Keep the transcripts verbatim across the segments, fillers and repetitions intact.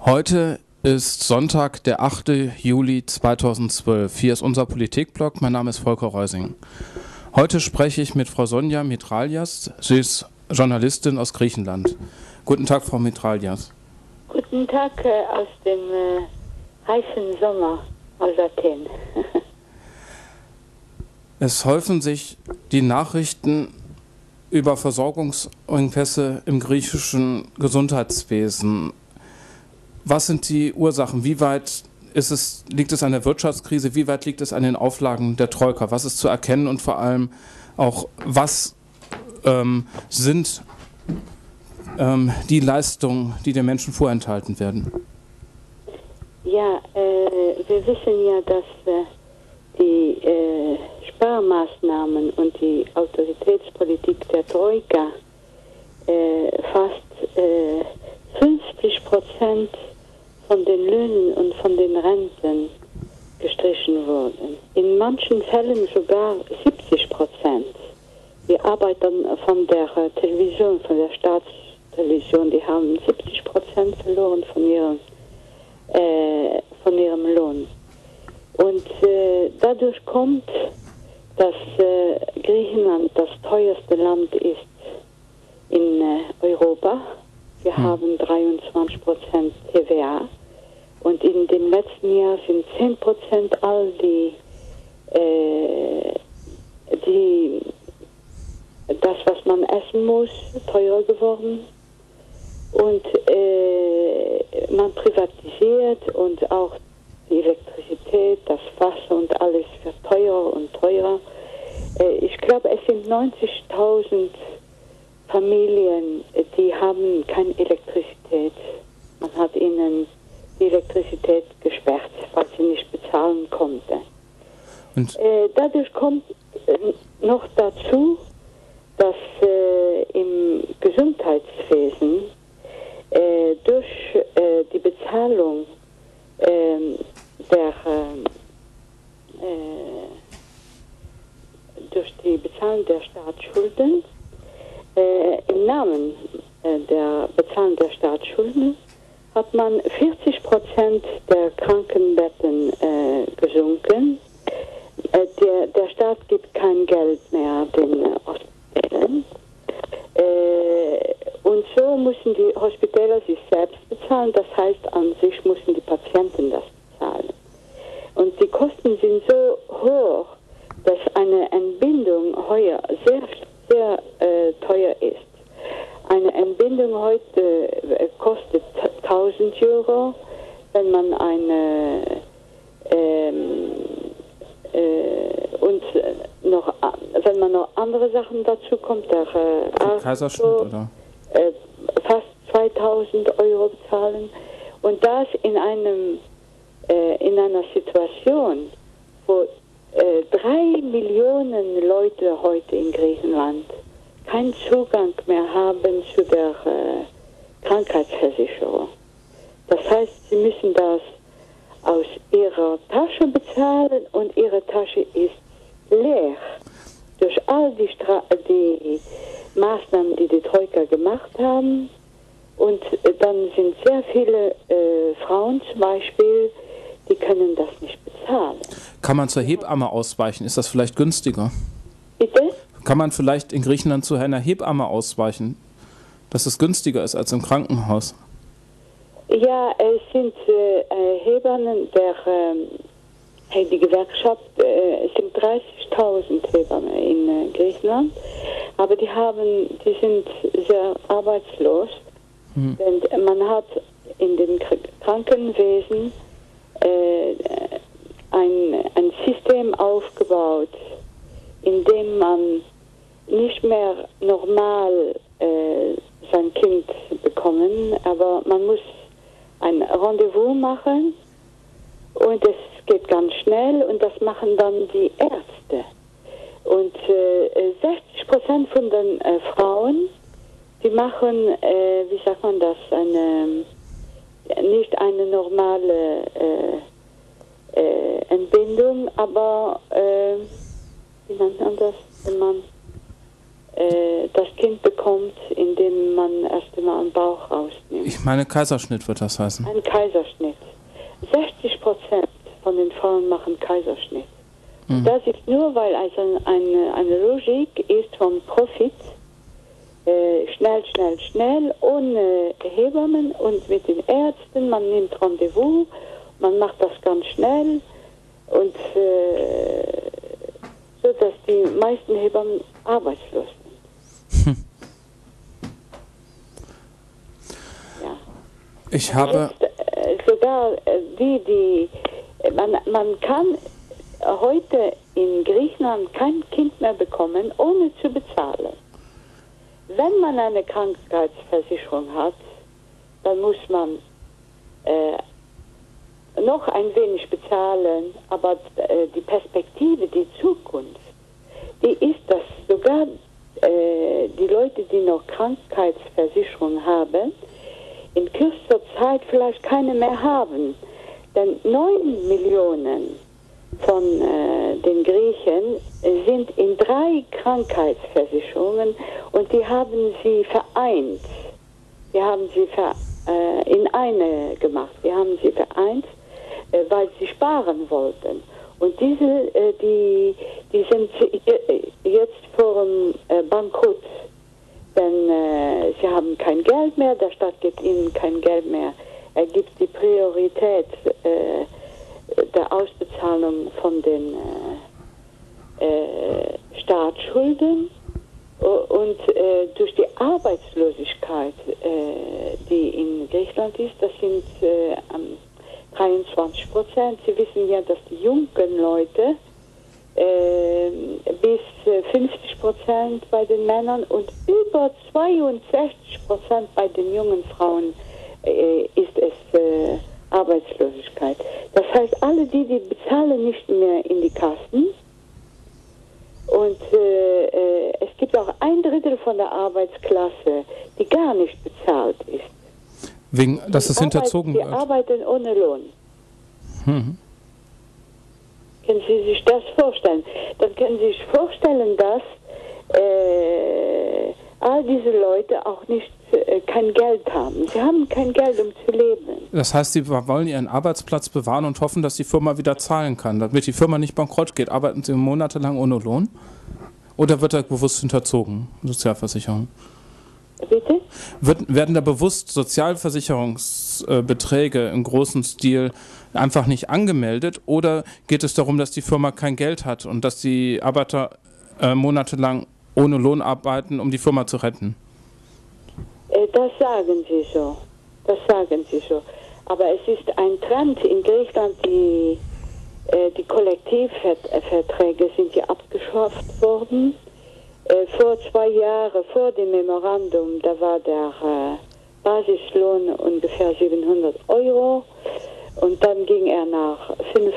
Heute ist Sonntag, der achte Juli zweitausendzwölf. Hier ist unser Politikblog. Mein Name ist Volker Reusing. Heute spreche ich mit Frau Sonja Mitralias. Sie ist Journalistin aus Griechenland. Guten Tag, Frau Mitralias. Guten Tag äh, aus dem äh, heißen Sommer aus Athen. Es häufen sich die Nachrichten über Versorgungsengpässe im griechischen Gesundheitswesen. Was sind die Ursachen? Wie weit ist es, liegt es an der Wirtschaftskrise? Wie weit liegt es an den Auflagen der Troika? Was ist zu erkennen und vor allem auch, was ähm, sind ähm, die Leistungen, die den Menschen vorenthalten werden? Ja, äh, wir wissen ja, dass äh, die äh, Sparmaßnahmen und die Autoritätspolitik der Troika äh, fast äh, fünfzig Prozent von den Löhnen und von den Renten gestrichen wurden. In manchen Fällen sogar siebzig Prozent. Die Arbeiter von der Television, von der Staatstelevision, die haben siebzig Prozent verloren von ihrem, äh, von ihrem Lohn. Und äh, dadurch kommt, dass äh, Griechenland das teuerste Land ist in äh, Europa. Wir hm. haben dreiundzwanzig Prozent T W A und in den letzten Jahren sind zehn Prozent all die, äh, die, das, was man essen muss, teurer geworden. Und äh, man privatisiert und auch die Elektrizität, das Wasser und alles wird teurer und teurer. Äh, ich glaube, es sind neunzigtausend Familien, die haben keine Elektrizität. Man hat ihnen die Elektrizität gesperrt, weil sie nicht bezahlen konnte. Und äh, dadurch kommt äh, noch dazu, dass äh, im Gesundheitswesen äh, durch äh, die Bezahlung äh, der äh, durch die Bezahlung der Staatsschulden Äh, im Namen äh, der Bezahlung der Staatsschulden hat man vierzig Prozent der Krankenbetten äh, gesunken. Äh, der, der Staat gibt kein Geld mehr den äh, Hospitälern. Äh, und so müssen die Hospitäler sich selbst bezahlen. Das heißt, an sich müssen die Patienten das bezahlen. Und die Kosten sind so hoch, dass eine Entbindung heuer sehr sehr äh, teuer ist. Eine Entbindung heute äh, kostet tausend Euro, wenn man eine ähm, äh, und noch wenn man noch andere Sachen dazu kommt, der äh, Kaiserschnitt oder äh, fast zweitausend Euro bezahlen und das in einem äh, in einer Situation, wo Äh, drei Millionen Leute heute in Griechenland keinen Zugang mehr haben zu der äh, Krankheitsversicherung. Das heißt, sie müssen das aus ihrer Tasche bezahlen und ihre Tasche ist leer. Durch all die, Stra die Maßnahmen, die die Troika gemacht haben. Und äh, dann sind sehr viele äh, Frauen zum Beispiel, die können das nicht bezahlen. Kann man zur Hebamme ausweichen? Ist das vielleicht günstiger? Bitte? Kann man vielleicht in Griechenland zu einer Hebamme ausweichen, dass es günstiger ist als im Krankenhaus? Ja, es sind äh, Hebammen, der, äh, die Gewerkschaft, äh, es sind dreißigtausend Hebammen in äh, Griechenland, aber die haben, die sind sehr arbeitslos, hm. denn man hat in dem Krankenwesen äh, Ein, ein System aufgebaut, in dem man nicht mehr normal äh, sein Kind bekommen, aber man muss ein Rendezvous machen und es geht ganz schnell und das machen dann die Ärzte. Und äh, sechzig Prozent von den äh, Frauen, die machen, äh, wie sagt man das, eine, nicht eine normale äh, Äh, Entbindung, aber äh, wie nennt man das, wenn man äh, das Kind bekommt, indem man erst einmal einen Bauch rausnimmt. Ich meine, Kaiserschnitt wird das heißen. Ein Kaiserschnitt. sechzig Prozent von den Frauen machen Kaiserschnitt. Mhm. Das ist nur, weil also eine, eine Logik ist vom Profit, äh, schnell, schnell, schnell, ohne Hebammen und mit den Ärzten, man nimmt Rendezvous, man macht das ganz schnell und äh, so, dass die meisten Hebammen arbeitslos sind. Hm. Ja. Ich habe... Jetzt, äh, sogar äh, die, die... Man, man kann heute in Griechenland kein Kind mehr bekommen, ohne zu bezahlen. Wenn man eine Krankheitsversicherung hat, dann muss man äh, noch ein wenig bezahlen, aber äh, die Perspektive, die Zukunft, die ist, dass sogar äh, die Leute, die noch Krankheitsversicherung haben, in kürzester Zeit vielleicht keine mehr haben. Denn neun Millionen von äh, den Griechen sind in drei Krankheitsversicherungen und die haben sie vereint. Die haben sie ver, äh, in eine gemacht. Die haben sie vereint, äh, weil sie sparen wollten. Und diese, äh, die, die sind jetzt vor dem äh, Bankrott. Denn äh, sie haben kein Geld mehr, der Staat gibt ihnen kein Geld mehr. Er gibt die Priorität äh, der Ausbezahlung von den äh, äh, Staatsschulden und äh, durch die Arbeitslosigkeit, äh, die in Griechenland ist, das sind äh, dreiundzwanzig Prozent. Sie wissen ja, dass die jungen Leute äh, bis fünfzig Prozent bei den Männern und über zweiundsechzig Prozent bei den jungen Frauen äh, ist es äh, Arbeitslosigkeit. Das heißt, alle die, die bezahlen nicht mehr in die Kassen und äh, äh, es gibt auch ein Drittel von der Arbeitsklasse, die gar nicht bezahlt ist. Wegen, dass es hinterzogen wird. Die arbeiten ohne Lohn. Hm. Können Sie sich das vorstellen? Dann können Sie sich vorstellen, dass äh, all diese Leute auch nicht äh, kein Geld haben. Sie haben kein Geld, um zu leben. Das heißt, Sie wollen Ihren Arbeitsplatz bewahren und hoffen, dass die Firma wieder zahlen kann. Damit die Firma nicht bankrott geht, arbeiten Sie monatelang ohne Lohn? Oder wird da bewusst hinterzogen, Sozialversicherung? Bitte? Wird, werden da bewusst Sozialversicherungsbeträge im großen Stil einfach nicht angemeldet? Oder geht es darum, dass die Firma kein Geld hat und dass die Arbeiter äh, monatelang ohne Lohn arbeiten, um die Firma zu retten? Das sagen Sie so. Das sagen Sie so. Aber es ist ein Trend in Griechenland, die, äh, die Kollektivverträge sind ja abgeschafft worden. Äh, vor zwei Jahren, vor dem Memorandum, da war der äh, Basislohn ungefähr siebenhundert Euro und dann ging er nach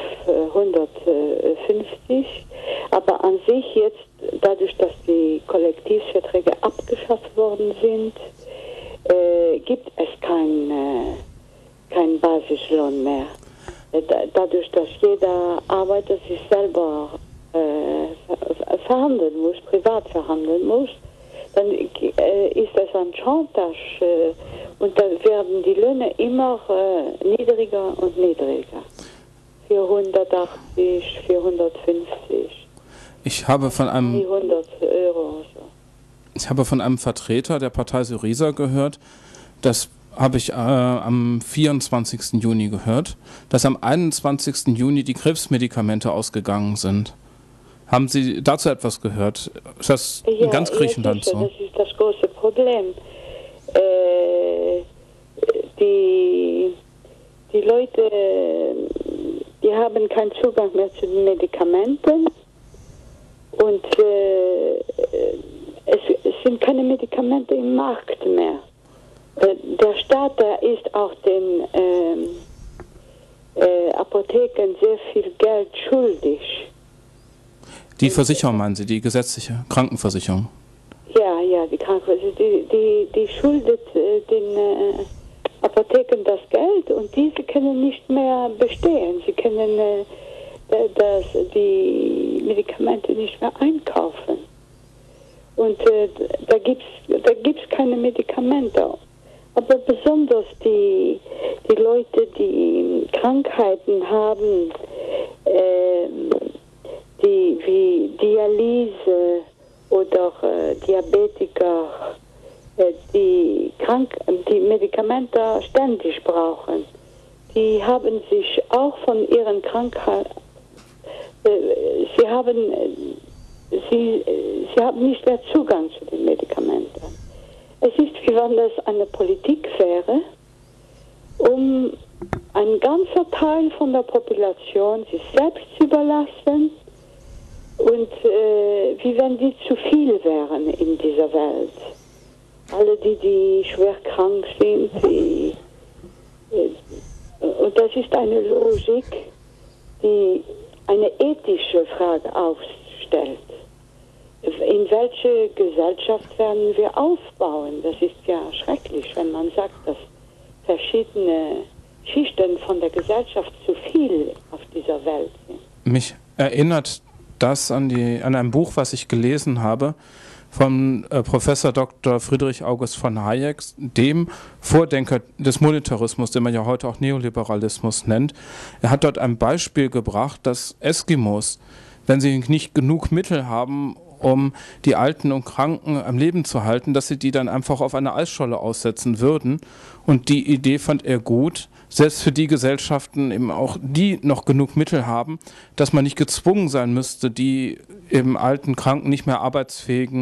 fünfhundertfünfzig. Aber an sich jetzt, dadurch, dass die Kollektivverträge abgeschafft worden sind, äh, gibt es keinen äh, kein Basislohn mehr. Äh, dadurch, dass jeder Arbeiter sich selber äh, verhandeln muss, privat verhandeln muss, dann äh, ist das ein Chantage äh, und dann werden die Löhne immer äh, niedriger und niedriger. vierhundertachtzig, vierhundertfünfzig. Ich habe von einem dreihundert Euro. So. Ich habe von einem Vertreter der Partei Syriza gehört, das habe ich äh, am vierundzwanzigsten Juni gehört, dass am einundzwanzigsten Juni die Krebsmedikamente ausgegangen sind. Haben Sie dazu etwas gehört? Ist das ja, in ganz Griechenland ja, so? Das ist das große Problem. Äh, die, die Leute, die haben keinen Zugang mehr zu den Medikamenten und äh, es, es sind keine Medikamente im Markt mehr. Der Staat, der ist auch den ähm, äh, Apotheken sehr viel Geld schuldig. Die Versicherung meinen Sie, die gesetzliche Krankenversicherung? Ja, ja, die Krankenversicherung, die, die, die schuldet äh, den äh, Apotheken das Geld und diese können nicht mehr bestehen. Sie können äh, das, die Medikamente nicht mehr einkaufen. Und äh, da gibt es da gibt's keine Medikamente. Aber besonders die, die Leute, die Krankheiten haben, äh, die wie Dialyse oder äh, Diabetiker, äh, die, krank, die Medikamente ständig brauchen, die haben sich auch von ihren Krankheiten, äh, sie haben, sie, sie haben nicht mehr Zugang zu den Medikamenten. Es ist, wie wenn das eine Politik wäre, um ein ganzer Teil von der Population sich selbst zu überlassen und äh, wie wenn die zu viel wären in dieser Welt. Alle die, die schwer krank sind, die, äh, und das ist eine Logik, die eine ethische Frage aufstellt. In welche Gesellschaft werden wir aufbauen? Das ist ja schrecklich, wenn man sagt, dass verschiedene Schichten von der Gesellschaft zu viel auf dieser Welt sind. Mich erinnert das an, die, an ein Buch, was ich gelesen habe, von äh, Professor Doktor Friedrich August von Hayek, dem Vordenker des Monetarismus, den man ja heute auch Neoliberalismus nennt. Er hat dort ein Beispiel gebracht, dass Eskimos, wenn sie nicht genug Mittel haben, um die Alten und Kranken am Leben zu halten, dass sie die dann einfach auf eine Eisscholle aussetzen würden. Und die Idee fand er gut, selbst für die Gesellschaften, eben auch die noch genug Mittel haben, dass man nicht gezwungen sein müsste, die eben alten, kranken, nicht mehr arbeitsfähigen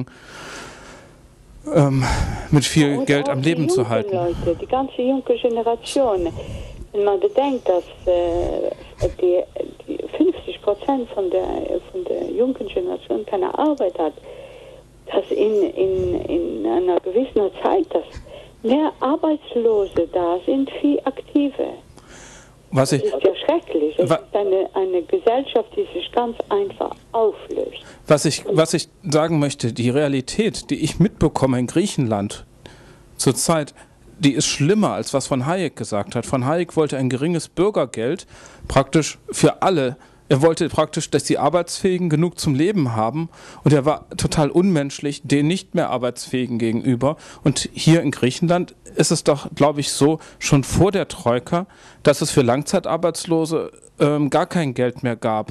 ähm, mit viel und Geld am Leben zu halten. Leute, die ganze junge Generation, wenn man bedenkt, dass äh, die, die fünfzig Prozent von der, von der jungen Generation keine Arbeit hat, dass in, in, in einer gewissen Zeit, dass mehr Arbeitslose da sind, wie Aktive. Was ich, das ist ja schrecklich. Es wa, ist eine, eine Gesellschaft, die sich ganz einfach auflöst. Was ich, was ich sagen möchte, die Realität, die ich mitbekomme in Griechenland zurzeit, die ist schlimmer, als was von Hayek gesagt hat. Von Hayek wollte ein geringes Bürgergeld praktisch für alle. Er wollte praktisch, dass die Arbeitsfähigen genug zum Leben haben, und er war total unmenschlich den nicht mehr Arbeitsfähigen gegenüber. Und hier in Griechenland ist es doch, glaube ich, so, schon vor der Troika, dass es für Langzeitarbeitslose ähm, gar kein Geld mehr gab.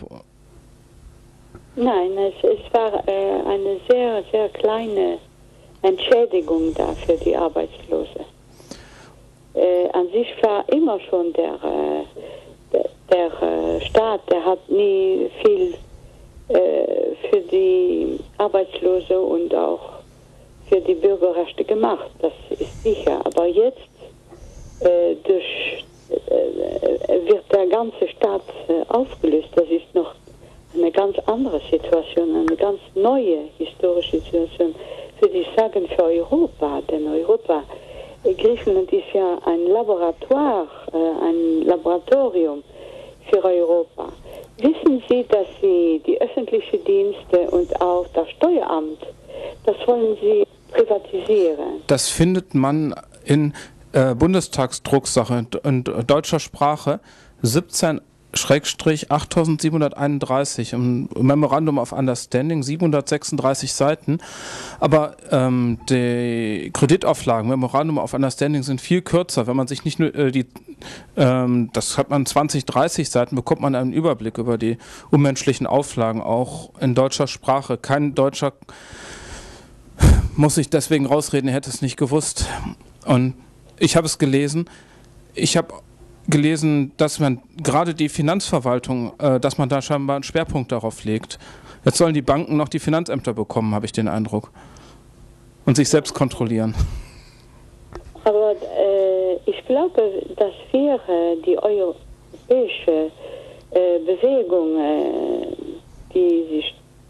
Nein, es, es war äh, eine sehr, sehr kleine Entschädigung da für die Arbeitslose. Äh, an sich war immer schon der, äh, der, der äh, Staat, der hat nie viel äh, für die Arbeitslose und auch für die Bürgerrechte gemacht, das ist sicher. Aber jetzt äh, durch, äh, wird der ganze Staat äh, aufgelöst. Das ist noch eine ganz andere Situation, eine ganz neue historische Situation, würde ich sagen, für Europa. Denn Europa, Griechenland ist ja ein Laboratoire, äh, ein Laboratorium für Europa. Wissen Sie, dass Sie die öffentlichen Dienste und auch das Steueramt, das wollen Sie privatisieren? Das findet man in äh, Bundestagsdrucksache in deutscher Sprache siebzehn achttausendsiebenhunderteinunddreißig im Memorandum of Understanding, siebenhundertsechsunddreißig Seiten. Aber ähm, die Kreditauflagen, Memorandum of Understanding, sind viel kürzer. Wenn man sich nicht nur äh, die, ähm, das hat man zwanzig, dreißig Seiten, bekommt man einen Überblick über die unmenschlichen Auflagen, auch in deutscher Sprache. Kein Deutscher muss sich deswegen rausreden, er hätte es nicht gewusst. Und ich habe es gelesen. Ich habe gelesen, dass man gerade die Finanzverwaltung, äh, dass man da scheinbar einen Schwerpunkt darauf legt. Jetzt sollen die Banken noch die Finanzämter bekommen, habe ich den Eindruck. Und sich selbst kontrollieren. Aber äh, ich glaube, dass wir äh, die europäische äh, Bewegung, äh, die sich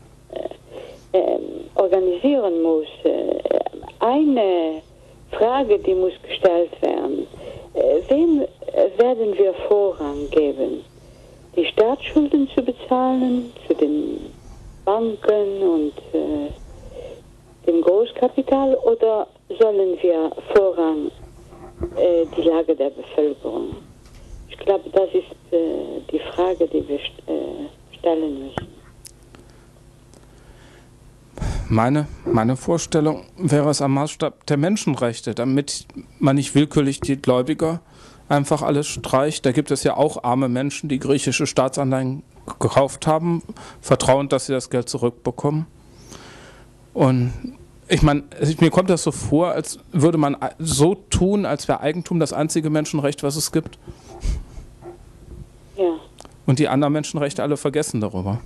äh, äh, organisieren muss, äh, eine Frage, die muss gestellt werden. Äh, wem werden wir Vorrang geben? Die Staatsschulden zu bezahlen, zu den Banken und äh, dem Großkapital, oder sollen wir Vorrang äh, die Lage der Bevölkerung? Ich glaube, das ist äh, die Frage, die wir st äh, stellen müssen. Meine, meine Vorstellung wäre es am Maßstab der Menschenrechte, damit man nicht willkürlich die Gläubiger einfach alles streicht. Da gibt es ja auch arme Menschen, die griechische Staatsanleihen gekauft haben, vertrauend, dass sie das Geld zurückbekommen. Und ich meine, mir kommt das so vor, als würde man so tun, als wäre Eigentum das einzige Menschenrecht, was es gibt. Ja. Und die anderen Menschenrechte alle vergessen darüber.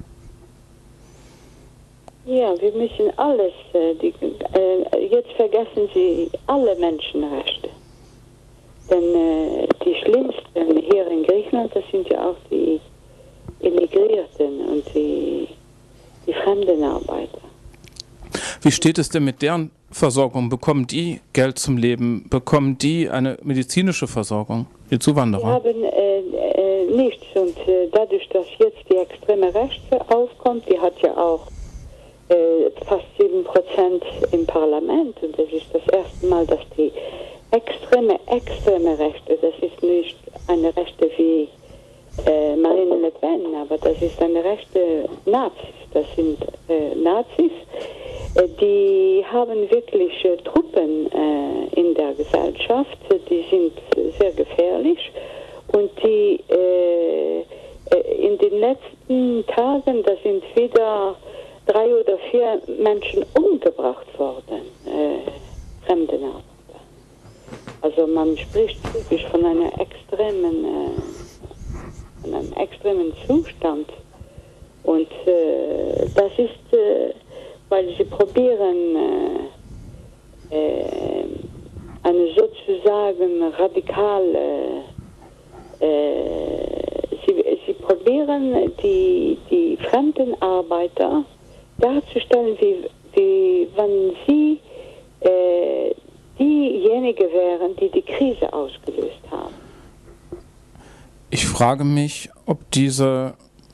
Ja, wir müssen alles, äh, die, äh, jetzt vergessen Sie alle Menschenrechte. Denn äh, die schlimmsten hier in Griechenland, das sind ja auch die Immigrierten und die, die Fremdenarbeiter. Wie steht es denn mit deren Versorgung? Bekommen die Geld zum Leben? Bekommen die eine medizinische Versorgung, die Zuwanderer? Die haben äh, äh, nichts. Und äh, dadurch, dass jetzt die extreme Rechte aufkommt, die hat ja auch äh, fast sieben Prozent im Parlament. Und das ist das erste Mal, dass die extreme, extreme Rechte, das ist nicht eine Rechte wie äh, Marine Le Pen, aber das ist eine rechte Nazis. Das sind äh, Nazis, äh, die haben wirklich äh, Truppen äh, in der Gesellschaft, die sind sehr gefährlich und die äh, äh, in den letzten Tagen, da sind wieder drei oder vier Menschen umgebracht worden, äh, Fremdenarbeiter. Also man spricht wirklich von einer extremen, äh, von einem extremen Zustand. Und äh, das ist, äh, weil sie probieren, äh, äh, eine sozusagen radikale, äh, sie, sie probieren die, die Fremdenarbeiter darzustellen, wie, wie wenn sie äh, diejenigen wären, die die Krise ausgelöst haben. Ich frage mich, ob diese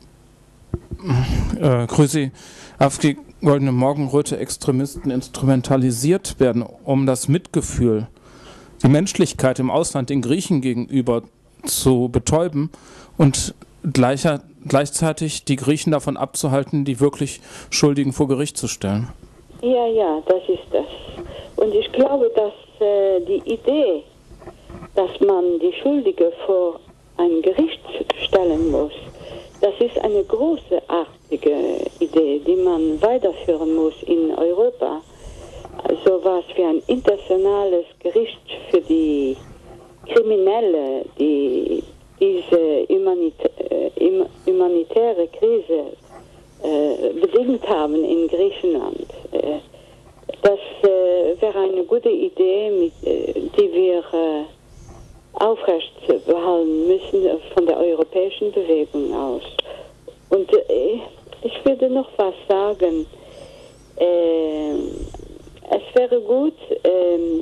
äh, Grüßi auf die Goldene Morgenröte Extremisten instrumentalisiert werden, um das Mitgefühl, die Menschlichkeit im Ausland den Griechen gegenüber zu betäuben und gleicher, gleichzeitig die Griechen davon abzuhalten, die wirklich Schuldigen vor Gericht zu stellen. Ja, ja, das ist das. Und ich glaube, dass äh, die Idee, dass man die Schuldige vor ein Gericht stellen muss, das ist eine großartige Idee, die man weiterführen muss in Europa. So was wie ein internationales Gericht für die Kriminelle, die diese humanitä äh, humanitäre Krise äh, bedingt haben in Griechenland. Äh, das äh, wäre eine gute Idee, mit, äh, die wir äh, aufrecht behalten müssen von der europäischen Bewegung aus. Und äh, ich würde noch was sagen. Äh, es wäre gut, äh,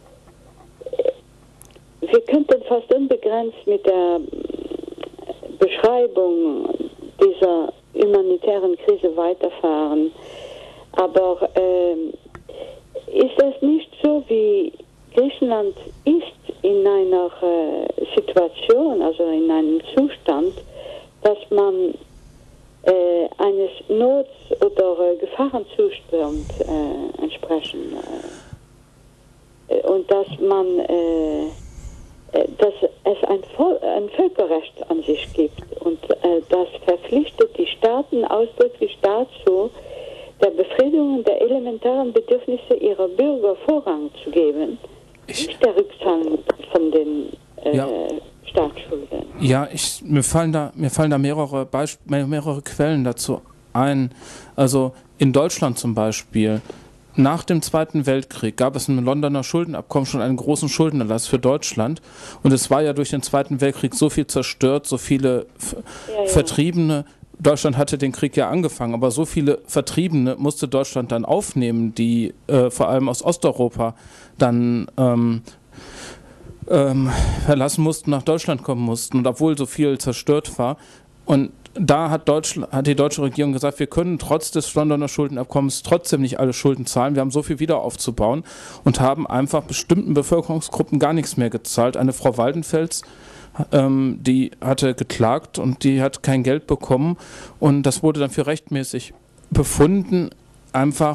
wir könnten fast unbegrenzt mit der Beschreibung dieser humanitären Krise weiterfahren. Aber äh, ist es nicht so, wie Griechenland ist in einer äh, Situation, also in einem Zustand, dass man äh, eines Not- oder äh, Gefahrenzustand äh, entsprechen äh, und dass man äh, dass es ein, Vol ein Völkerrecht an sich gibt und äh, das verpflichtet die Staaten ausdrücklich dazu, der Befriedigung der elementaren Bedürfnisse ihrer Bürger Vorrang zu geben, Ich, nicht der Rückzahlung von den äh, Ja. Staatsschulden. ja, ich, mir fallen da, mir fallen da mehrere, Beisp mehrere Quellen dazu ein. Also in Deutschland zum Beispiel. Nach dem Zweiten Weltkrieg gab es im Londoner Schuldenabkommen schon einen großen Schuldenerlass für Deutschland. Und es war ja durch den Zweiten Weltkrieg so viel zerstört, so viele Ja, ja. Vertriebene. Deutschland hatte den Krieg ja angefangen, aber so viele Vertriebene musste Deutschland dann aufnehmen, die äh, vor allem aus Osteuropa dann ähm, ähm, verlassen mussten, nach Deutschland kommen mussten. Und obwohl so viel zerstört war. Und da hat, Deutschland, hat die deutsche Regierung gesagt, wir können trotz des Londoner Schuldenabkommens trotzdem nicht alle Schulden zahlen. Wir haben so viel wieder aufzubauen und haben einfach bestimmten Bevölkerungsgruppen gar nichts mehr gezahlt. Eine Frau Waldenfels, ähm, die hatte geklagt und die hat kein Geld bekommen. Und das wurde dann für rechtmäßig befunden, einfach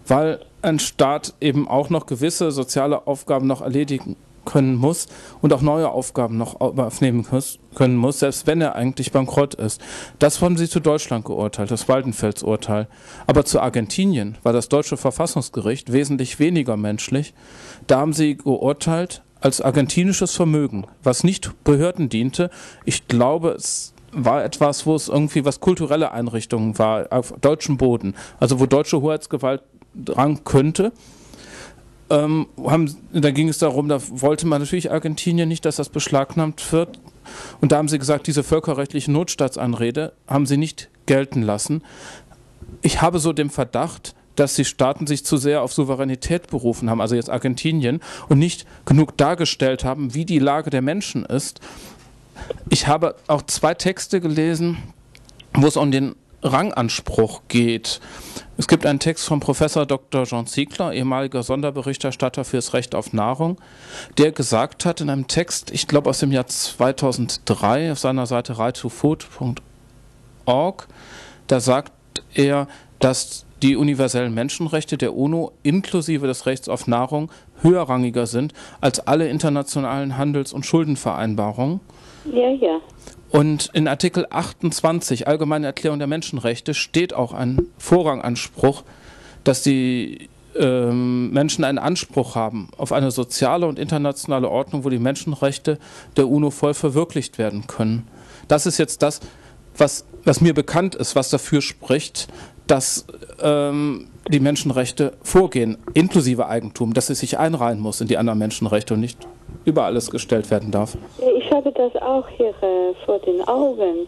weil ein Staat eben auch noch gewisse soziale Aufgaben noch erledigen können muss und auch neue Aufgaben noch aufnehmen können muss, selbst wenn er eigentlich bankrott ist. Das haben sie zu Deutschland geurteilt, das Waldenfels-Urteil. Aber zu Argentinien war das deutsche Verfassungsgericht wesentlich weniger menschlich. Da haben sie geurteilt als argentinisches Vermögen, was nicht Behörden diente. Ich glaube, es war etwas, wo es irgendwie was kulturelle Einrichtungen war, auf deutschem Boden, also wo deutsche Hoheitsgewalt dran könnte. Ähm, haben, da ging es darum, da wollte man natürlich Argentinien nicht, dass das beschlagnahmt wird. Und da haben sie gesagt, diese völkerrechtliche Notstaatsanrede haben sie nicht gelten lassen. Ich habe so den Verdacht, dass die Staaten sich zu sehr auf Souveränität berufen haben, also jetzt Argentinien, und nicht genug dargestellt haben, wie die Lage der Menschen ist. Ich habe auch zwei Texte gelesen, wo es um den Ranganspruch geht. Es gibt einen Text von Professor Doktor Jean Ziegler, ehemaliger Sonderberichterstatter für das Recht auf Nahrung, der gesagt hat in einem Text, ich glaube aus dem Jahr zweitausenddrei, auf seiner Seite right to food punkt org, da sagt er, dass die universellen Menschenrechte der UNO inklusive des Rechts auf Nahrung höherrangiger sind als alle internationalen Handels- und Schuldenvereinbarungen. Ja, ja. Und in Artikel achtundzwanzig, Allgemeine Erklärung der Menschenrechte, steht auch ein Vorranganspruch, dass die ähm, Menschen einen Anspruch haben auf eine soziale und internationale Ordnung, wo die Menschenrechte der UNO voll verwirklicht werden können. Das ist jetzt das, was, was mir bekannt ist, was dafür spricht, dass ähm, die Menschenrechte vorgehen, inklusive Eigentum, dass es sich einreihen muss in die anderen Menschenrechte und nicht über alles gestellt werden darf. Ich habe das auch hier äh, vor den Augen.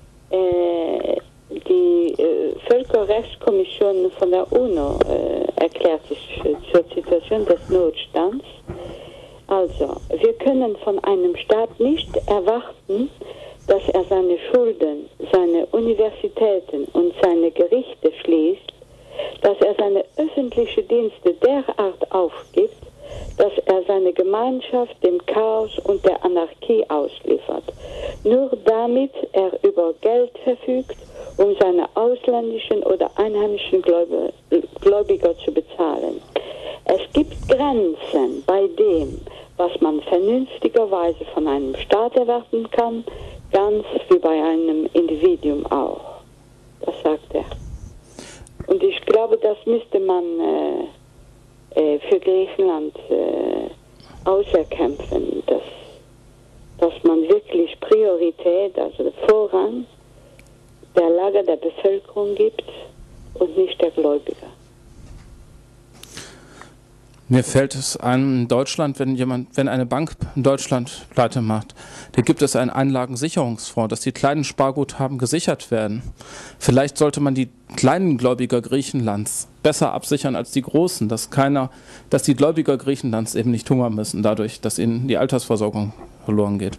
Äh, die äh, Völkerrechtskommission von der UNO äh, erklärt sich zur Situation des Notstands. Also, wir können von einem Staat nicht erwarten, dass er seine Schulden, seine Universitäten und seine Gerichte schließt, dass er seine öffentlichen Dienste derart aufgibt, dass er seine Gemeinschaft dem Chaos und der Anarchie ausliefert. Nur damit er über Geld verfügt, um seine ausländischen oder einheimischen Gläubiger zu bezahlen. Es gibt Grenzen bei dem, was man vernünftigerweise von einem Staat erwarten kann, ganz wie bei einem Individuum auch. Das sagt er. Und ich glaube, das müsste man äh, äh, für Griechenland äh, auserkämpfen, dass, dass man wirklich Priorität, also Vorrang der Lage der Bevölkerung gibt und nicht der Gläubiger. Mir fällt es ein, in Deutschland, wenn jemand, wenn eine Bank in Deutschland pleite macht, da gibt es einen Einlagensicherungsfonds, dass die kleinen Sparguthaben gesichert werden. Vielleicht sollte man die kleinen Gläubiger Griechenlands besser absichern als die großen, dass keiner, dass die Gläubiger Griechenlands eben nicht hungern müssen, dadurch, dass ihnen die Altersversorgung verloren geht.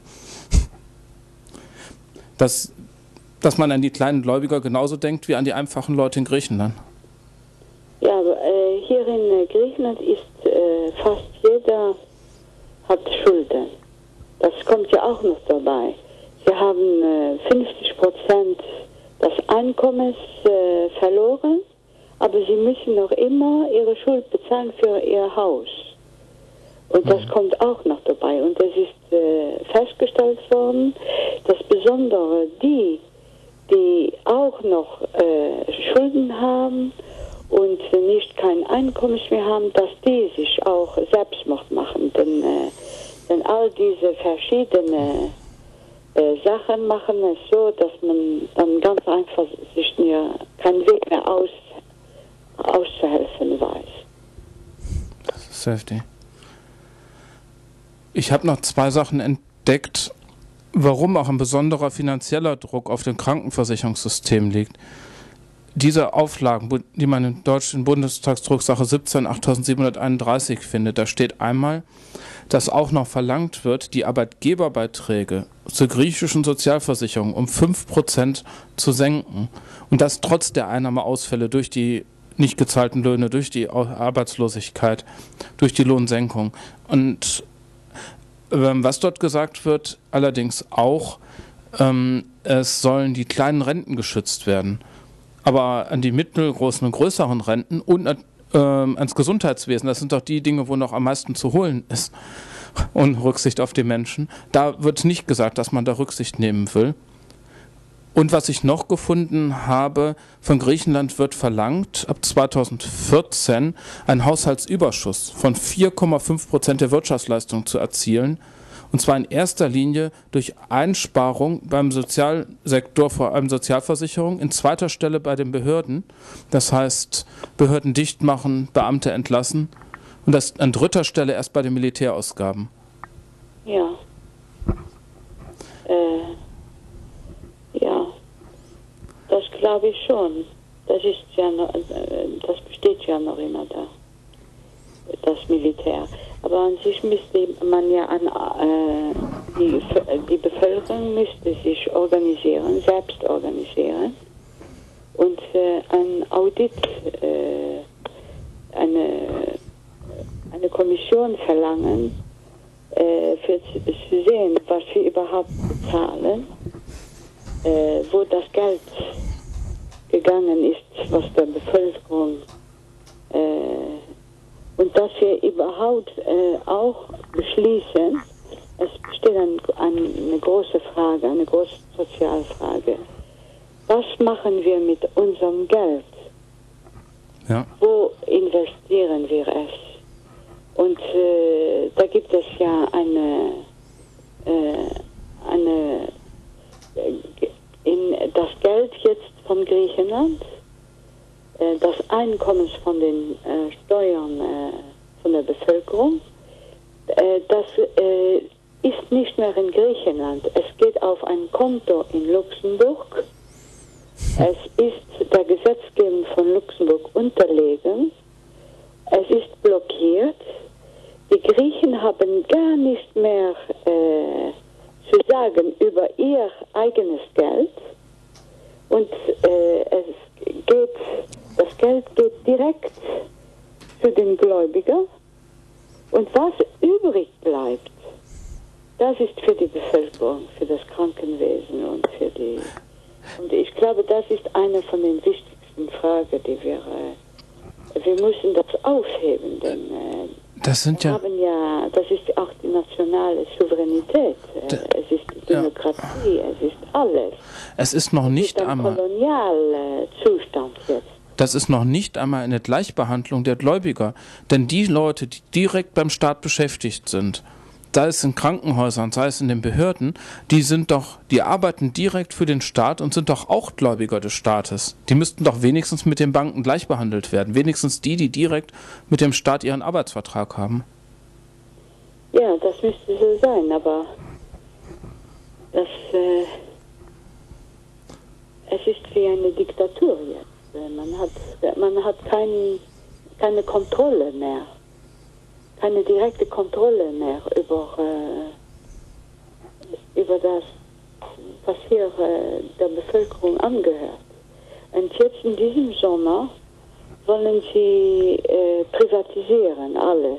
Dass, dass man an die kleinen Gläubiger genauso denkt wie an die einfachen Leute in Griechenland. Ja, aber äh, hier in Griechenland ist äh, fast jeder hat Schulden. Das kommt ja auch noch dabei. Sie haben äh, fünfzig Prozent des Einkommens äh, verloren, aber sie müssen noch immer ihre Schuld bezahlen für ihr Haus. Und das mhm. kommt auch noch dabei. Und es ist äh, festgestellt worden, dass besonders die, die auch noch äh, Schulden haben und nicht kein Einkommen mehr haben, dass die sich auch Selbstmord machen. Denn, äh, denn all diese verschiedenen äh, Sachen machen es so, dass man dann ganz einfach sich mir keinen Weg mehr aus, auszuhelfen weiß. Das ist heftig. Ich habe noch zwei Sachen entdeckt, warum auch ein besonderer finanzieller Druck auf dem Krankenversicherungssystem liegt. Diese Auflagen, die man in deutschen Bundestagsdrucksache siebzehn achttausendsiebenhunderteinunddreißig findet, da steht einmal, dass auch noch verlangt wird, die Arbeitgeberbeiträge zur griechischen Sozialversicherung um fünf Prozent zu senken. Und das trotz der Einnahmeausfälle durch die nicht gezahlten Löhne, durch die Arbeitslosigkeit, durch die Lohnsenkung. Und ähm, was dort gesagt wird, allerdings auch, ähm, es sollen die kleinen Renten geschützt werden. Aber an die mittelgroßen und größeren Renten und ähm, ans Gesundheitswesen, das sind doch die Dinge, wo noch am meisten zu holen ist, und Rücksicht auf die Menschen. Da wird nicht gesagt, dass man da Rücksicht nehmen will. Und was ich noch gefunden habe, von Griechenland wird verlangt, ab zweitausendvierzehn einen Haushaltsüberschuss von vier Komma fünf Prozent der Wirtschaftsleistung zu erzielen. Und zwar in erster Linie durch Einsparung beim Sozialsektor, vor allem Sozialversicherung, in zweiter Stelle bei den Behörden. Das heißt, Behörden dicht machen, Beamte entlassen. Und das an dritter Stelle erst bei den Militärausgaben. Ja. Äh. Ja, das glaube ich schon. Das ist ja noch, das besteht ja noch immer da, das Militär. Aber an sich müsste man ja an äh, die, die Bevölkerung müsste sich organisieren, selbst organisieren und äh, ein Audit, äh, eine, eine Kommission verlangen, äh, für zu sehen, was wir überhaupt bezahlen. Äh, wo das Geld gegangen ist, was der Bevölkerung äh, und dass wir überhaupt äh, auch beschließen, es besteht ein, ein, eine große Frage, eine große Sozialfrage. Was machen wir mit unserem Geld? Ja. Wo investieren wir es? Und äh, da gibt es ja eine, äh, eine in das Geld jetzt von Griechenland, äh, das Einkommen von den äh, Steuern äh, von der Bevölkerung, äh, das äh, ist nicht mehr in Griechenland. Es geht auf ein Konto in Luxemburg. Es ist der Gesetzgebung von Luxemburg unterlegen. Es ist blockiert. Die Griechen haben gar nicht mehr äh, zu sagen über ihr eigenes Geld und äh, es geht, das Geld geht direkt zu den Gläubigern und was übrig bleibt, das ist für die Bevölkerung, für das Krankenwesen und für die, und ich glaube, das ist eine von den wichtigsten Fragen, die wir, äh, wir müssen das aufheben, denn äh, Das sind wir ja, haben ja, das ist auch die nationale Souveränität. D- es ist die Demokratie, ja. Es ist alles. es ist noch nicht es ist ein einmal, Kolonialzustand jetzt. das ist noch nicht einmal eine Gleichbehandlung der Gläubiger. Denn die Leute, die direkt beim Staat beschäftigt sind, sei es in Krankenhäusern, sei es in den Behörden, die sind doch, die arbeiten direkt für den Staat und sind doch auch Gläubiger des Staates. Die müssten doch wenigstens mit den Banken gleich behandelt werden. Wenigstens die, die direkt mit dem Staat ihren Arbeitsvertrag haben. Ja, das müsste so sein, aber das, äh, es ist wie eine Diktatur jetzt. Man hat, man hat kein, keine Kontrolle mehr. Keine direkte Kontrolle mehr über, äh, über das, was hier äh, der Bevölkerung angehört. Und jetzt in diesem Sommer wollen sie äh, privatisieren alles.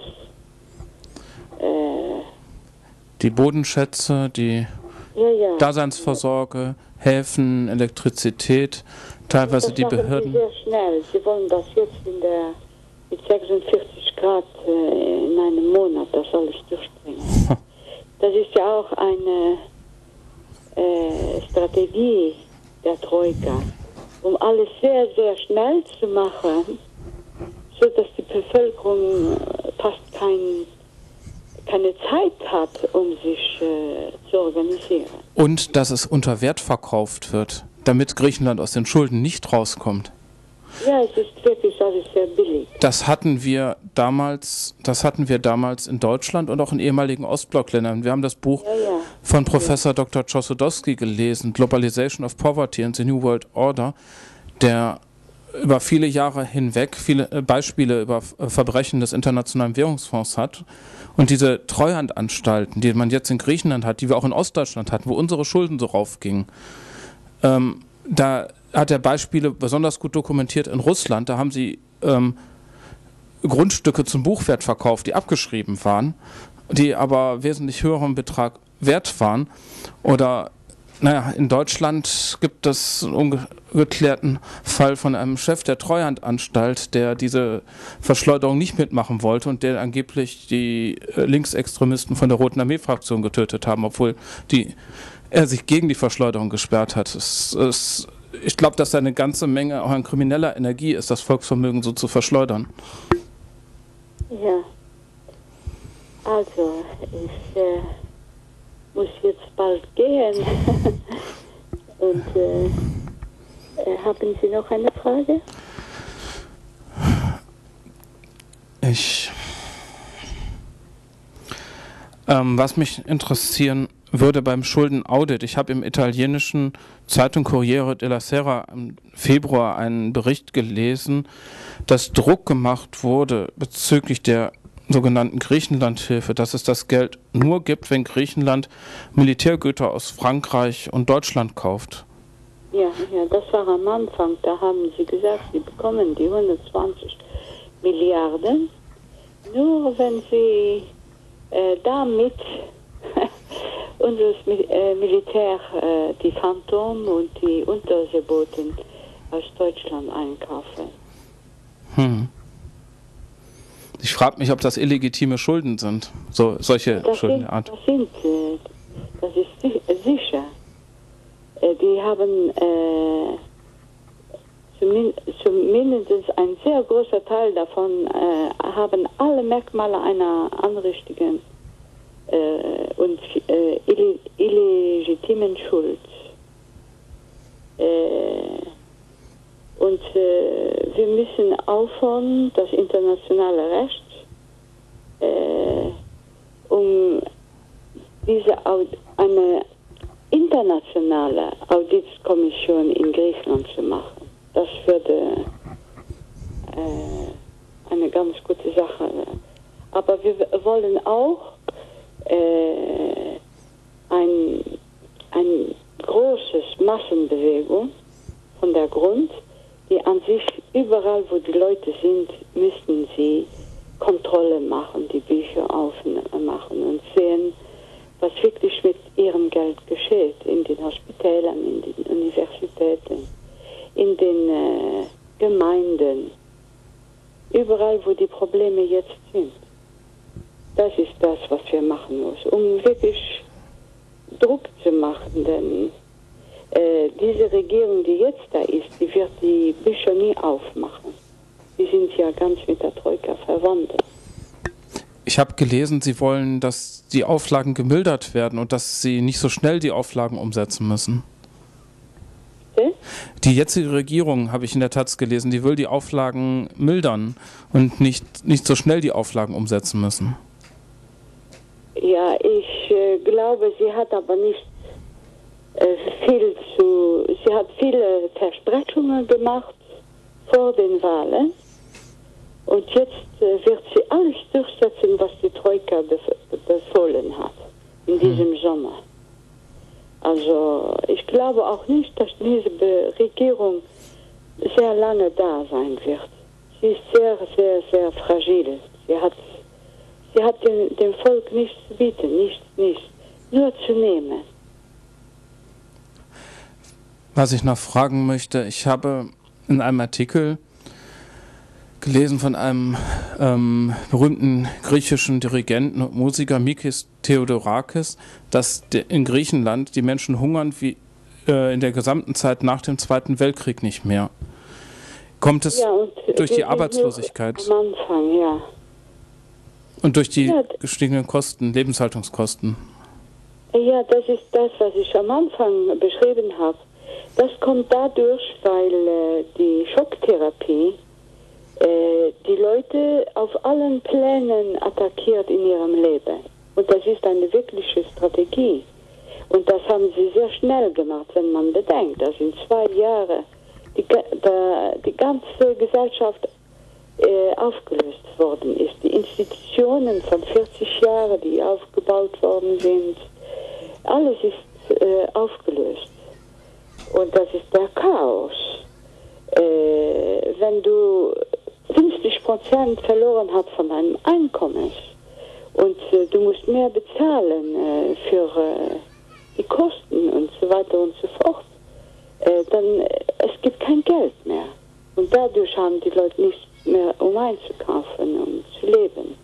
Äh, Die Bodenschätze, die ja, ja. Daseinsvorsorge, Häfen, Elektrizität, teilweise das die machen Behörden. Sie sehr schnell. Sie wollen das jetzt in der, mit sechsundvierzig Grad äh, in einem Monat, das alles durchbringen. Das ist ja auch eine äh, Strategie der Troika, um alles sehr, sehr schnell zu machen, so dass die Bevölkerung fast kein, keine Zeit hat, um sich äh, zu organisieren. Und dass es unter Wert verkauft wird, damit Griechenland aus den Schulden nicht rauskommt. Ja, es ist wirklich alles sehr billig. Das hatten wir damals, das hatten wir damals in Deutschland und auch in ehemaligen Ostblockländern. Wir haben das Buch Ja, ja. von Professor Doktor Chossudowski gelesen, Globalization of Poverty and the New World Order, der über viele Jahre hinweg viele äh, Beispiele über äh, Verbrechen des Internationalen Währungsfonds hat. Und diese Treuhandanstalten, die man jetzt in Griechenland hat, die wir auch in Ostdeutschland hatten, wo unsere Schulden so raufgingen, ähm, da hat er Beispiele besonders gut dokumentiert in Russland. Da haben sie ähm, Grundstücke zum Buchwert verkauft, die abgeschrieben waren, die aber wesentlich höheren Betrag wert waren. Oder naja, in Deutschland gibt es aufgeklärten Fall von einem Chef der Treuhandanstalt, der diese Verschleuderung nicht mitmachen wollte und der angeblich die Linksextremisten von der Roten Armee-Fraktion getötet haben, obwohl die, er sich gegen die Verschleuderung gesperrt hat. Es, es, ich glaube, dass da eine ganze Menge auch an krimineller Energie ist, das Volksvermögen so zu verschleudern. Ja, also ich äh, muss jetzt bald gehen. Und äh, äh, haben Sie noch eine Frage? Ich, ähm, was mich interessieren würde beim Schuldenaudit, ich habe im italienischen Zeitung Corriere della Sera im Februar einen Bericht gelesen, dass Druck gemacht wurde bezüglich der sogenannten Griechenlandhilfe, dass es das Geld nur gibt, wenn Griechenland Militärgüter aus Frankreich und Deutschland kauft. Ja, ja, das war am Anfang. Da haben Sie gesagt, Sie bekommen die hundertzwanzig Milliarden, nur wenn Sie äh, damit unseres äh, Militär, äh, die Phantom und die Unterseebooten aus Deutschland einkaufen. Hm. Ich frage mich, ob das illegitime Schulden sind, so solche das Schulden sind, der Art. Das sind, äh, das ist sicher. Äh, die haben äh, zumindest, zumindest ein sehr großer Teil davon äh, haben alle Merkmale einer anrichtigen äh, und äh, ill illegitimen Schuld. Äh, und äh, wir müssen aufhören, das internationale Recht, äh, um diese Aud eine internationale Auditkommission in Griechenland zu machen. Das würde äh, eine ganz gute Sache sein. Aber wir wollen auch äh, ein, ein großes Massenbewegung von der Grund, die an sich überall, wo die Leute sind, müssen sie Kontrolle machen, die Bücher aufmachen und sehen, was wirklich mit ihrem Geld geschieht, in den Hospitälern, in den Universitäten, in den äh, Gemeinden, überall, wo die Probleme jetzt sind. Das ist das, was wir machen müssen, um wirklich Druck zu machen, denn äh, diese Regierung, die jetzt da ist, die wird die Bücher nie aufmachen. Die sind ja ganz mit der Troika verwandt. Ich habe gelesen, Sie wollen, dass die Auflagen gemildert werden und dass Sie nicht so schnell die Auflagen umsetzen müssen. Hm? Die jetzige Regierung, habe ich in der Taz gelesen, die will die Auflagen mildern und nicht, nicht so schnell die Auflagen umsetzen müssen. Ja, ich äh, glaube, sie hat aber nicht äh, viel zu... Sie hat viele Versprechungen gemacht vor den Wahlen. Und jetzt äh, wird sie alles durchsetzen, was die Troika bef befohlen hat in diesem hm. Sommer. Also ich glaube auch nicht, dass diese Be Regierung sehr lange da sein wird. Sie ist sehr, sehr, sehr fragil. Sie hat, sie hat dem, dem Volk nichts zu bieten, nichts, nichts, nur zu nehmen. Was ich noch fragen möchte, ich habe in einem Artikel gelesen von einem ähm, berühmten griechischen Dirigenten und Musiker, Mikis Theodorakis, dass in Griechenland die Menschen hungern wie äh, in der gesamten Zeit nach dem Zweiten Weltkrieg nicht mehr. Kommt es ja, durch die Arbeitslosigkeit? Am Anfang, ja. Und durch die ja, gestiegenen Kosten, Lebenshaltungskosten? Ja, das ist das, was ich am Anfang beschrieben habe. Das kommt dadurch, weil äh, die Schocktherapie die Leute auf allen Plänen attackiert in ihrem Leben. Und das ist eine wirkliche Strategie. Und das haben sie sehr schnell gemacht, wenn man bedenkt, dass in zwei Jahren die, der, die ganze Gesellschaft äh, aufgelöst worden ist. Die Institutionen von vierzig Jahren, die aufgebaut worden sind, alles ist äh, aufgelöst. Und das ist der Chaos. Äh, wenn du fünfzig Prozent verloren hat von deinem Einkommen und äh, du musst mehr bezahlen äh, für äh, die Kosten und so weiter und so fort, äh, dann es gibt kein Geld mehr. Und dadurch haben die Leute nichts mehr, um einzukaufen, um zu leben.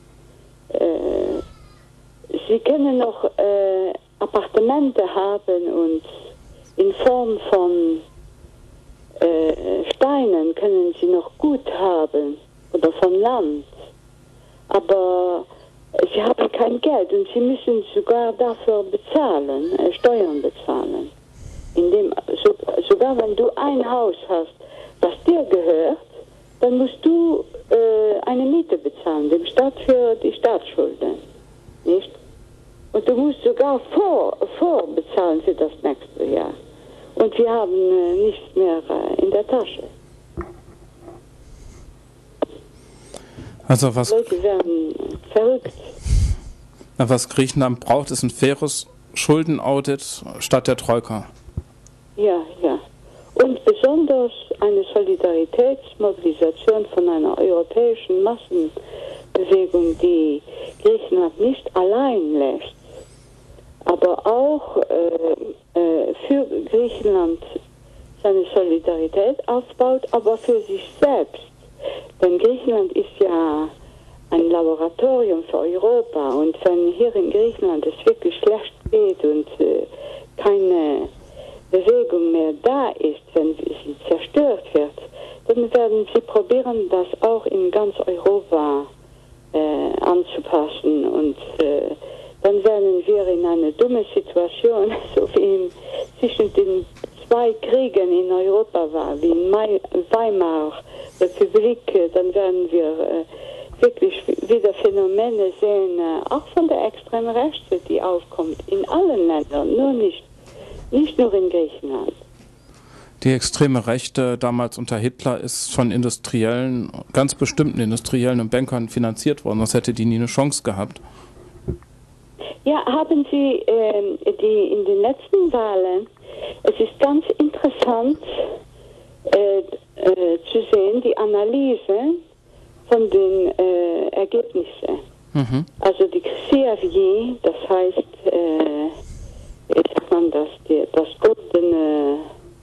Äh, sie können noch äh, Appartemente haben und in Form von äh, Steinen können sie noch Gut haben oder von Land. Aber sie haben kein Geld und sie müssen sogar dafür bezahlen, äh, Steuern bezahlen. Indem, so, sogar wenn du ein Haus hast, das dir gehört, dann musst du äh, eine Miete bezahlen, dem Staat für die Staatsschulden. Nicht? Und du musst sogar vor, vorbezahlen für das nächste Jahr. Und wir haben äh, nichts mehr äh, in der Tasche. Also was, Leute werden verrückt. was Griechenland braucht, ist ein faires Schuldenaudit statt der Troika. Ja, ja. Und besonders eine Solidaritätsmobilisation von einer europäischen Massenbewegung, die Griechenland nicht allein lässt, aber auch äh, äh, für Griechenland seine Solidarität aufbaut, aber für sich selbst. Denn Griechenland ist ja ein Laboratorium für Europa und wenn hier in Griechenland es wirklich schlecht geht und äh, keine Bewegung mehr da ist, wenn sie zerstört wird, dann werden sie probieren, das auch in ganz Europa äh, anzupassen und äh, dann werden wir in eine dumme Situation, so wie in, zwischen den zwei Kriegen in Europa war, wie in Weimarer Republik, dann werden wir äh, wirklich wieder Phänomene sehen, äh, auch von der extremen Rechte, die aufkommt, in allen Ländern, nur nicht Nicht nur in Griechenland. Die extreme Rechte damals unter Hitler ist von Industriellen, ganz bestimmten Industriellen und Bankern finanziert worden. Das hätte die nie eine Chance gehabt. Ja, haben Sie äh, die in den letzten Wahlen, es ist ganz interessant äh, äh, zu sehen, die Analyse von den äh, Ergebnissen. Mhm. Also die C F J, das heißt, äh, ich sag mal, das, die, das goldene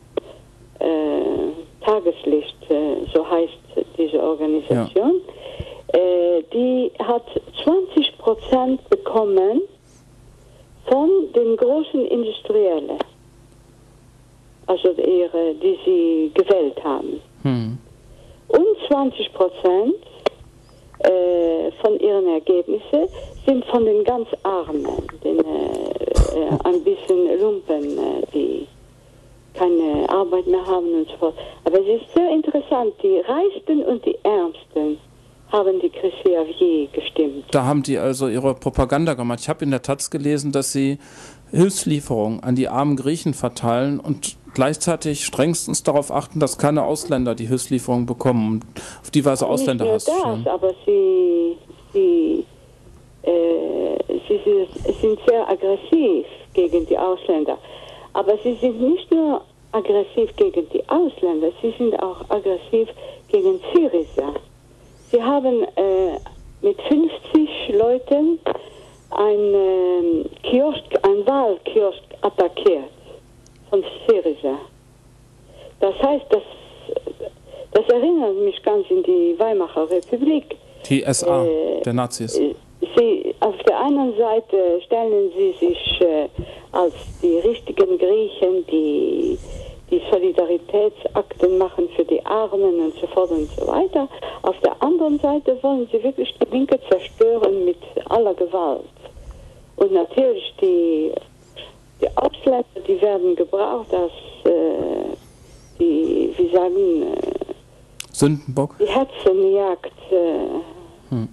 äh, Tageslicht, äh, so heißt diese Organisation, ja. äh, die hat zwanzig Prozent bekommen von den großen Industriellen, also ihre, die sie gewählt haben. Hm. Und zwanzig Prozent äh, von ihren Ergebnissen sind von den ganz Armen, den äh, äh, ein bisschen Lumpen, äh, die keine Arbeit mehr haben und so fort. Aber es ist sehr interessant, die Reichsten und die Ärmsten haben die Chrysavier gestimmt. Da haben die also ihre Propaganda gemacht. Ich habe in der Taz gelesen, dass sie Hilfslieferungen an die armen Griechen verteilen und gleichzeitig strengstens darauf achten, dass keine Ausländer die Hilfslieferungen bekommen. Und auf die Weise Ausländer Nicht nur das, aber sie, sie, äh, sie, sie sind sehr aggressiv gegen die Ausländer. Aber sie sind nicht nur aggressiv gegen die Ausländer, sie sind auch aggressiv gegen Syriza. Sie haben äh, mit fünfzig Leuten ein äh, Kiosk, ein Wahlkiosk attackiert von Syriza. Das heißt, das, das erinnert mich ganz an die Weimarer Republik. Die S A, äh, der Nazis. Sie, auf der einen Seite stellen sie sich äh, als die richtigen Griechen, die die Solidaritätsakten machen für die Armen und so fort und so weiter. Auf der anderen Seite wollen sie wirklich die Linke zerstören mit aller Gewalt. Und natürlich die, die Ausländer, die werden gebraucht als äh, die, wie sagen, äh, Sündenbock? Die Hexenjagd. Äh, hm.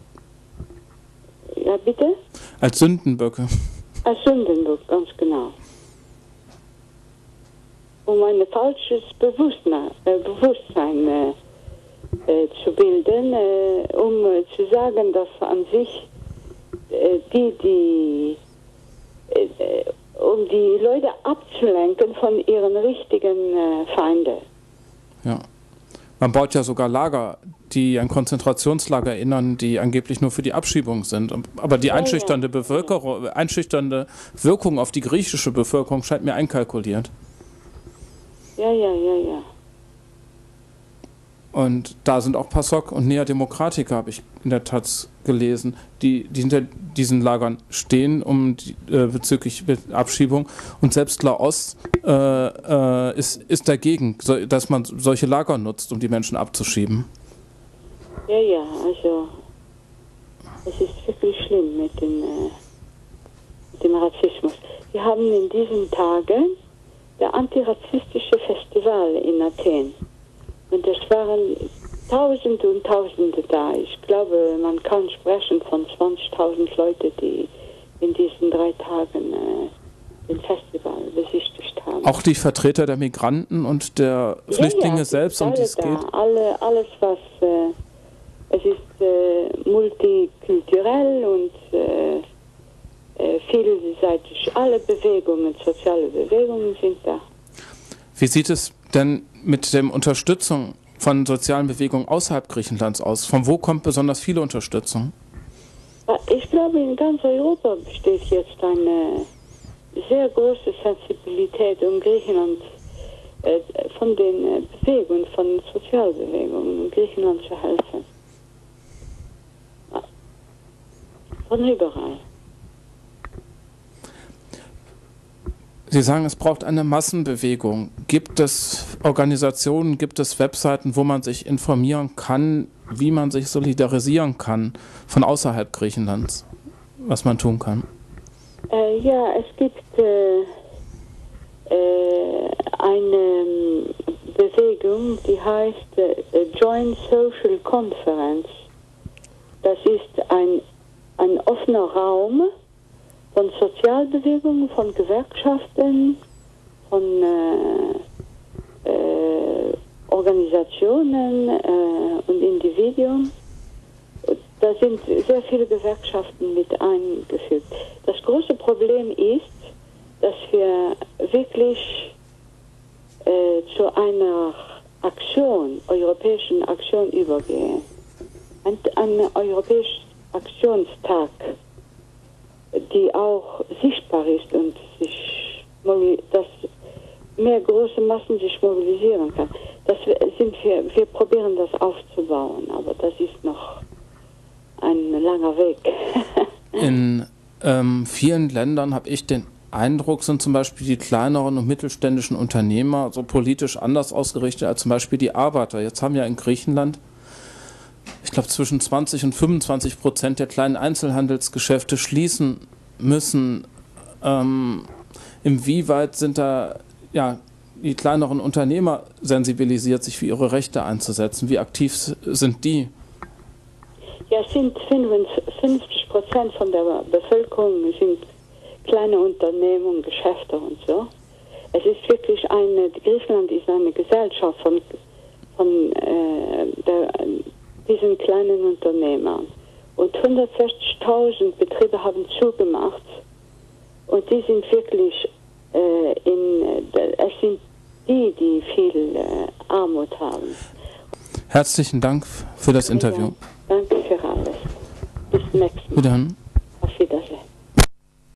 Ja, bitte? Als Sündenböcke. Als Sündenbock, ganz genau. Um ein falsches Bewusstsein, äh, Bewusstsein äh, äh, zu bilden, äh, um äh, zu sagen, dass an sich äh, die, die äh, um die Leute abzulenken von ihren richtigen äh, Feinden. Ja. Man baut ja sogar Lager, die an Konzentrationslager erinnern, die angeblich nur für die Abschiebung sind. Aber die einschüchternde, Bevölkerung, einschüchternde Wirkung auf die griechische Bevölkerung scheint mir einkalkuliert. Ja, ja, ja, ja. Und da sind auch PASOK und Nea Demokratica, habe ich in der Taz gelesen, die, die hinter diesen Lagern stehen um die, äh, bezüglich Abschiebung. Und selbst Laos äh, äh, ist, ist dagegen, so, dass man solche Lager nutzt, um die Menschen abzuschieben. Ja, ja, also es ist wirklich schlimm mit dem, äh, mit dem Rassismus. Wir haben in diesen Tagen das antirassistische Festival in Athen. Und es waren Tausende und Tausende da. Ich glaube, man kann sprechen von zwanzigtausend Leute, die in diesen drei Tagen äh, den Festival besichtigt haben. Auch die Vertreter der Migranten und der Flüchtlinge ja, ja, selbst, um die es geht? Alle, alles, was... Äh, es ist äh, multikulturell und äh, äh, vielseitig. Alle Bewegungen, soziale Bewegungen sind da. Wie sieht es denn mit der Unterstützung von sozialen Bewegungen außerhalb Griechenlands aus? Von wo kommt besonders viele Unterstützung? Ich glaube, in ganz Europa besteht jetzt eine sehr große Sensibilität, um Griechenland äh, von den Bewegungen, von Sozialbewegungen in Griechenland zu helfen. Von überall. Sie sagen, es braucht eine Massenbewegung. Gibt es Organisationen, gibt es Webseiten, wo man sich informieren kann, wie man sich solidarisieren kann von außerhalb Griechenlands, was man tun kann? Äh, ja, es gibt äh, äh, eine Bewegung, die heißt äh, Joint Social Conference. Das ist ein, ein offener Raum von Sozialbewegungen, von Gewerkschaften, von äh, äh, Organisationen äh, und Individuen. Da sind sehr viele Gewerkschaften mit eingefügt. Das große Problem ist, dass wir wirklich äh, zu einer Aktion, europäischen Aktion übergehen. Ein, ein europäischer Aktionstag, die auch sichtbar ist und sich, dass mehr große Massen sich mobilisieren kann. Das sind wir, wir probieren das aufzubauen, aber das ist noch ein langer Weg. In ähm, vielen Ländern habe ich den Eindruck, sind zum Beispiel die kleineren und mittelständischen Unternehmer so politisch anders ausgerichtet als zum Beispiel die Arbeiter. Jetzt haben ja in Griechenland, ich glaube, zwischen zwanzig und fünfundzwanzig Prozent der kleinen Einzelhandelsgeschäfte schließen müssen. Ähm, inwieweit sind da ja, die kleineren Unternehmer sensibilisiert, sich für ihre Rechte einzusetzen? Wie aktiv sind die? Ja, es sind fünfundfünfzig Prozent von der Bevölkerung sind kleine Unternehmen, Geschäfte und so. Es ist wirklich eine, Griechenland ist eine Gesellschaft von, von äh, der, diesen kleinen Unternehmern. Und hundertsechzigtausend Betriebe haben zugemacht. Und die sind wirklich, äh, in, äh, es sind die, die viel äh, Armut haben. Herzlichen Dank für das Interview. Ja, danke für alles. Bis zum nächsten Mal. Wiederhören.